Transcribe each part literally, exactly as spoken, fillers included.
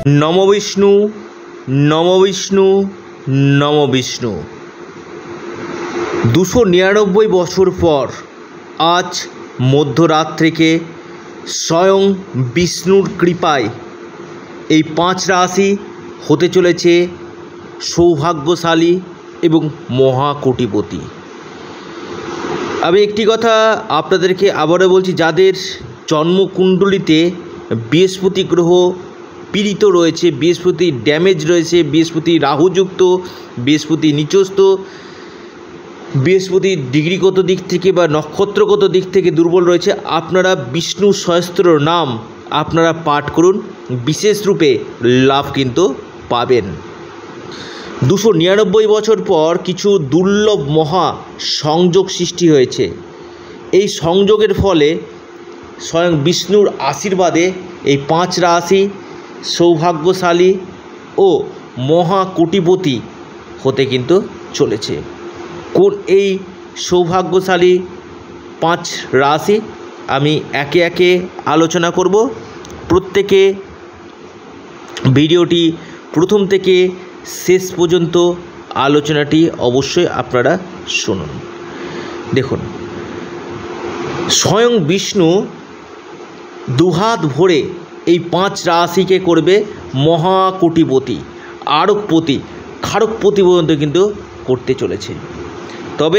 নম বিষ্ণু নম বিষ্ণু নম বিষ্ণু। দুশো নিরানব্বই বছর পর আজ মধ্যরাত থেকে স্বয়ং বিষ্ণুর কৃপায় এই পাঁচ রাশি হতে চলেছে সৌভাগ্যশালী এবং মহাকোটিপতি। আমি একটি কথা আপনাদেরকে আবারও বলছি, যাদের জন্মকুণ্ডলিতে বৃহস্পতি গ্রহ পীড়িত রয়েছে, বৃহস্পতি ড্যামেজ রয়েছে, বৃহস্পতি রাহুযুক্ত, বৃহস্পতি নিচস্থ, বৃহস্পতি ডিগ্রিগত দিক থেকে বা নক্ষত্রগত দিক থেকে দুর্বল রয়েছে, আপনারা বিষ্ণু সহস্র নাম আপনারা পাঠ করুন, বিশেষ রূপে লাভ কিন্তু পাবেন। দুশো নিরানব্বই বছর পর কিছু দুর্লভ মহা সংযোগ সৃষ্টি হয়েছে। এই সংযোগের ফলে স্বয়ং বিষ্ণুর আশীর্বাদে এই পাঁচ রাশি সৌভাগ্যশালী ও মহাকোটিপতি হতে কিন্তু চলেছে। কোন এই সৌভাগ্যশালী পাঁচ রাশি আমি একে একে আলোচনা করব। প্রত্যেকে ভিডিওটি প্রথম থেকে শেষ পর্যন্ত আলোচনাটি অবশ্যই আপনারা শুনুন। দেখুন, স্বয়ং বিষ্ণু দুহাত ভরে এই পাঁচ রাশিকে করবে মহাকোটিপতি, আরকপতি, খারকপতি পর্যন্ত কিন্তু করতে চলেছে। তবে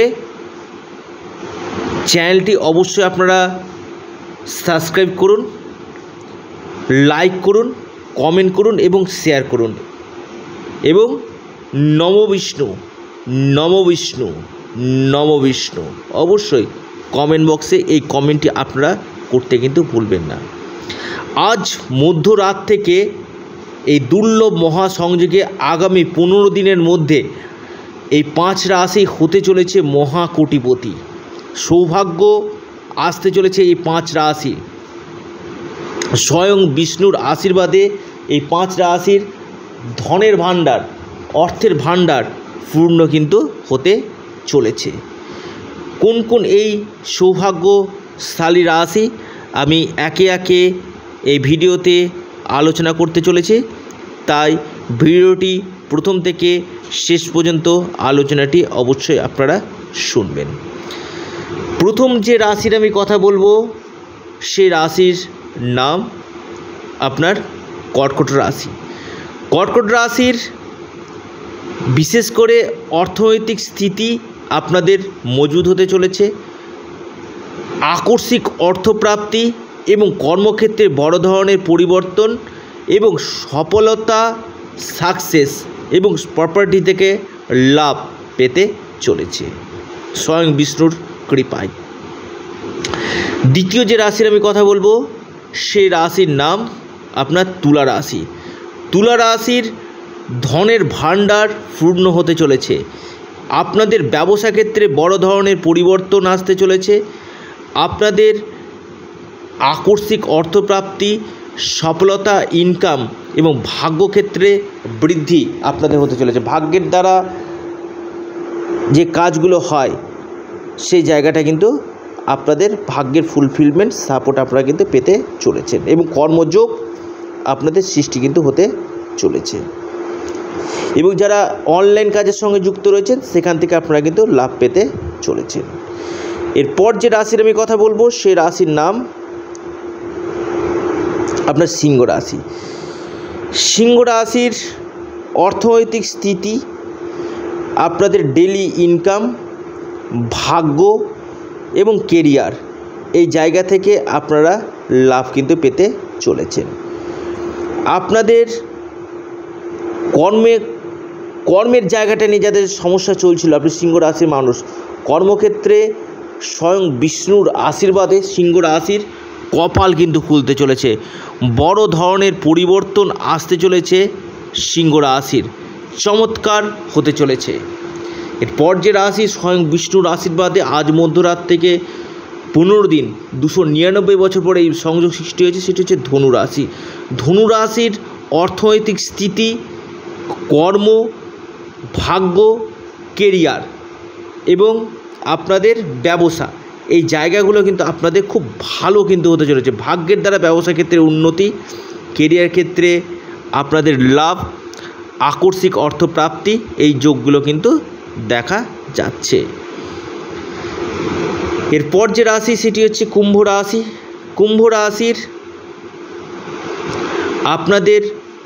চ্যানেলটি অবশ্যই আপনারা সাবস্ক্রাইব করুন, লাইক করুন, কমেন্ট করুন এবং শেয়ার করুন। এবং নম বিষ্ণু নম বিষ্ণু নম বিষ্ণু অবশ্যই কমেন্ট বক্সে এই কমেন্টটি আপনারা করতে কিন্তু ভুলবেন না। আজ মধ্যরাত থেকে এই দুর্লভ মহাসংযোগে আগামী পনেরো দিনের মধ্যে এই পাঁচ রাশি হতে চলেছে মহাকোটিপতি। সৌভাগ্য আসতে চলেছে এই পাঁচ রাশি। স্বয়ং বিষ্ণুর আশীর্বাদে এই পাঁচ রাশির ধনের ভাণ্ডার, অর্থের ভাণ্ডার পূর্ণ কিন্তু হতে চলেছে। কোন কোন এই সৌভাগ্যশালী রাশি আমি একে একে এই ভিডিওতে আলোচনা করতে চলেছি, তাই ভিডিওটি প্রথম থেকে শেষ পর্যন্ত আলোচনাটি অবশ্যই আপনারা শুনবেন। প্রথম যে রাশির আমি কথা বলবো সেই রাশির নাম আপনার কর্কট রাশি। কর্কট রাশির বিশেষ করে অর্থনৈতিক স্থিতি আপনাদের মজবুত হতে চলেছে। আকস্মিক অর্থপ্রাপ্তি এবং কর্মক্ষেত্রে বড় ধরনের পরিবর্তন এবং সফলতা, সাকসেস এবং প্রপার্টি থেকে লাভ পেতে চলেছে স্বয়ং বিষ্ণুর কৃপায়। দ্বিতীয় যে রাশির আমি কথা বলবো সেই রাশির নাম আপনার তুলা রাশি। তুলা রাশির ধনের ভাণ্ডার পূর্ণ হতে চলেছে। আপনাদের ব্যবসা ক্ষেত্রে বড় ধরনের পরিবর্তন আসতে চলেছে। আপনাদের আকস্মিক অর্থপ্রাপ্তি, সফলতা, ইনকাম এবং ভাগ্যক্ষেত্রে বৃদ্ধি আপনাদের হতে চলেছে। ভাগ্যের দ্বারা যে কাজগুলো হয় সেই জায়গাটা কিন্তু আপনাদের ভাগ্যের ফুলফিলমেন্ট, সাপোর্ট আপনারা কিন্তু পেতে চলেছেন এবং কর্মযোগ আপনাদের সৃষ্টি কিন্তু হতে চলেছে। এবং যারা অনলাইন কাজের সঙ্গে যুক্ত রয়েছেন সেখান থেকে আপনারা কিন্তু লাভ পেতে চলেছেন। এরপর যে রাশির আমি কথা বলবো সেই রাশির নাম আপনার সিংহ রাশি। সিংহ রাশির অর্থনৈতিক স্থিতি, আপনাদের ডেলি ইনকাম, ভাগ্য এবং কেরিয়ার এই জায়গা থেকে আপনারা লাভ কিন্তু পেতে চলেছেন। আপনাদের কর্মে কর্মের জায়গাটা নিয়ে যাদের সমস্যা চলছিল, আপনি সিংহ রাশির মানুষ, কর্মক্ষেত্রে স্বয়ং বিষ্ণুর আশীর্বাদে সিংহ রাশির কপাল কিন্তু খুলতে চলেছে। বড় ধরনের পরিবর্তন আসতে চলেছে সিংহ রাশির, চমৎকার হতে চলেছে। এরপর যে রাশি স্বয়ং বিষ্ণুর আশীর্বাদে আজ মধ্যরাত থেকে পনেরো দিন দুশো নিরানব্বই বছর পরে এই সংযোগ সৃষ্টি হয়েছে সেটি হচ্ছে ধনু রাশি। ধনু রাশির অর্থনৈতিক স্থিতি, কর্ম, ভাগ্য, কেরিয়ার এবং আপনাদের ব্যবসা এই জায়গাগুলো কিন্তু আপনাদের খুব ভালো কিন্তু হতে চলেছে। ভাগ্যের দ্বারা ব্যবসা ক্ষেত্রে উন্নতি, কেরিয়ার ক্ষেত্রে আপনাদের লাভ, আকস্মিক অর্থপ্রাপ্তি এই যোগগুলো কিন্তু দেখা যাচ্ছে। এরপর যে রাশি সেটি হচ্ছে কুম্ভ রাশি। কুম্ভ রাশির আপনাদের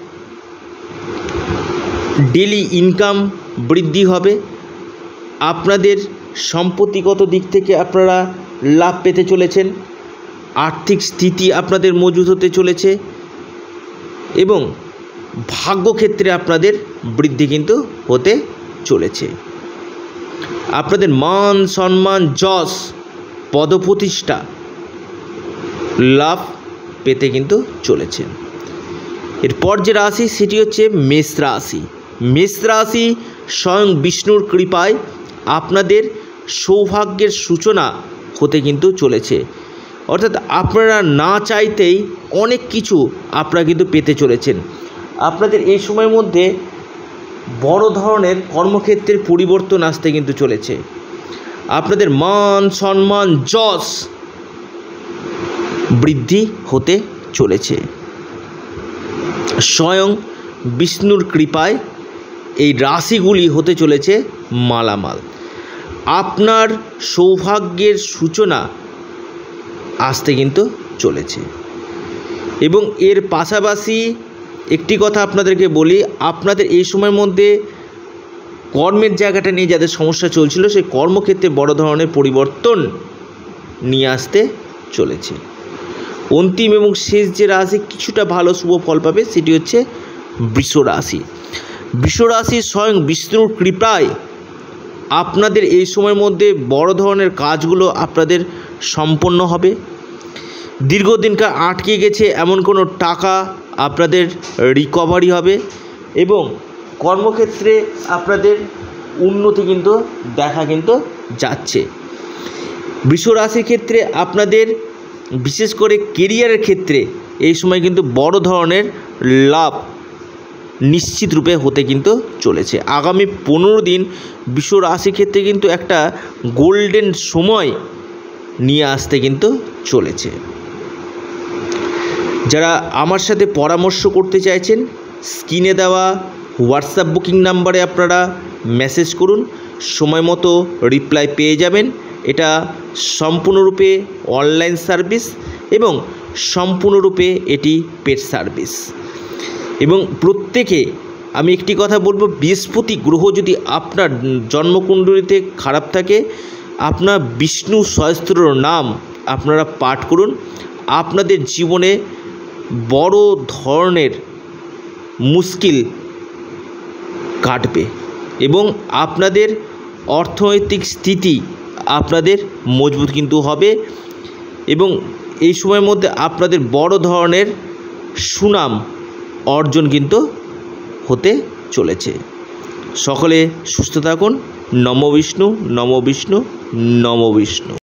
ডেলি ইনকাম বৃদ্ধি হবে, আপনাদের সম্পত্তিগত দিক থেকে আপনারা লাভ পেতে চলেছেন, আর্থিক স্থিতি আপনাদের মজবুত হতে চলেছে এবং ভাগ্যক্ষেত্রে আপনাদের বৃদ্ধি কিন্তু হতে চলেছে। আপনাদের মান সম্মান, যশ, পদপ্রতিষ্ঠা লাভ পেতে কিন্তু চলেছে। এরপর যে রাশি সেটি হচ্ছে মেষ রাশি। মেষ রাশি স্বয়ং বিষ্ণুর কৃপায় আপনাদের সৌভাগ্যের সূচনা হতে কিন্তু চলেছে, অর্থাৎ আপনারা না চাইতেই অনেক কিছু আপনারা কিন্তু পেতে চলেছেন। আপনাদের এই সময়ের মধ্যে বড় ধরনের কর্মক্ষেত্রের পরিবর্তন আসতে কিন্তু চলেছে। আপনাদের মান সম্মান, যশ বৃদ্ধি হতে চলেছে। স্বয়ং বিষ্ণুর কৃপায় এই রাশিগুলি হতে চলেছে মালামাল। আপনার সৌভাগ্যের সূচনা আসতে কিন্তু চলেছে। এবং এর পাশাপাশি একটি কথা আপনাদেরকে বলি, আপনাদের এই সময়ের মধ্যে কর্মের জায়গাটা নিয়ে যাদের সমস্যা চলছিল সেই কর্মক্ষেত্রে বড় ধরনের পরিবর্তন নিয়ে আসতে চলেছে। অন্তিম এবং শেষ যে রাশি কিছুটা ভালো শুভ ফল পাবে সেটি হচ্ছে বৃষ রাশি। বৃষ রাশি স্বয়ং বিষ্ণুর কৃপায় আপনাদের এই সময়ের মধ্যে বড় ধরনের কাজগুলো আপনাদের সম্পন্ন হবে। দীর্ঘদিনকার আটকে গেছে এমন কোনো টাকা আপনাদের রিকভারি হবে এবং কর্মক্ষেত্রে আপনাদের উন্নতি কিন্তু দেখা কিন্তু যাচ্ছে। বৃষ রাশির ক্ষেত্রে আপনাদের বিশেষ করে কেরিয়ারের ক্ষেত্রে এই সময় কিন্তু বড় ধরনের লাভ নিশ্চিত রূপে হতে কিন্তু চলেছে। আগামী পনেরো দিন বৃষ রাশির ক্ষেত্রে কিন্তু একটা গোল্ডেন সময় নিয়ে আসতে কিন্তু চলেছে। যারা আমার সাথে পরামর্শ করতে চাইছেন স্ক্রিনে দেওয়া হোয়াটসঅ্যাপ বুকিং নাম্বারে আপনারা মেসেজ করুন, সময় মতো রিপ্লাই পেয়ে যাবেন। এটা সম্পূর্ণরূপে অনলাইন সার্ভিস এবং সম্পূর্ণরূপে এটি পেড সার্ভিস। এবং প্রত্যেকে আমি একটি কথা বলবো, বৃহস্পতি গ্রহ যদি আপনার জন্মকুণ্ডলিতে খারাপ থাকে আপনার বিষ্ণু সহস্র নাম আপনারা পাঠ করুন, আপনাদের জীবনে বড় ধরনের মুশকিল কাটবে এবং আপনাদের অর্থনৈতিক স্থিতি আপনাদের মজবুত কিন্তু হবে এবং এই সময়ের মধ্যে আপনাদের বড় ধরনের সুনাম অর্জন কিন্তু হতে চলেছে। সকলে সুস্থ থাকুন। নম বিষ্ণু, নম বিষ্ণু, নম বিষ্ণু।